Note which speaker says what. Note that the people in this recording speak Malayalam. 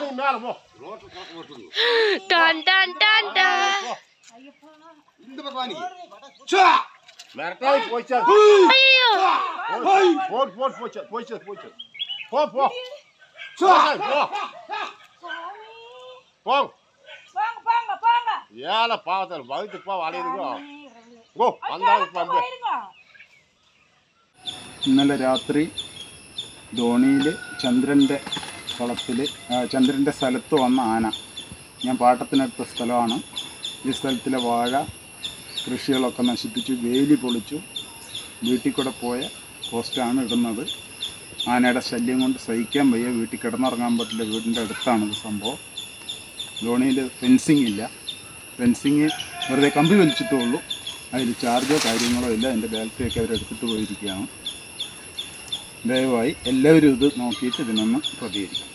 Speaker 1: ഇന്നലെ രാത്രി ധോണിയിൽ ചന്ദ്രൻ്റെ ചന്ദ്രൻ്റെ സ്ഥലത്ത് വന്ന ആന. ഞാൻ പാട്ടത്തിനെടുത്ത സ്ഥലമാണ്. ഈ സ്ഥലത്തിലെ വാഴ കൃഷികളൊക്കെ നശിപ്പിച്ചു, വേലി പൊളിച്ചു, വീട്ടിൽ കൂടെ പോയ പോസ്റ്റാണ് ഇടുന്നത്. ആനയുടെ ശല്യം കൊണ്ട് സഹിക്കാൻ വയ്യ, വീട്ടിൽ കിടന്നുറങ്ങാൻ പറ്റില്ല. വീടിൻ്റെ അടുത്താണിത് സംഭവം. ധോണിയിൽ ഫെൻസിങ് ഇല്ല. ഫെൻസിങ് വെറുതെ കമ്പി വലിച്ചിട്ടേ ഉള്ളൂ. അതിൽ ചാർജോ കാര്യങ്ങളോ ഇല്ല. എൻ്റെ ബാറ്ററിയൊക്കെ അവരെടുത്തിട്ട് പോയിരിക്കുകയാണ്. ദയവായി എല്ലാവരും ഇത് നോക്കിയിട്ട് ഇതിനൊന്ന് പ്രതികരിക്കും.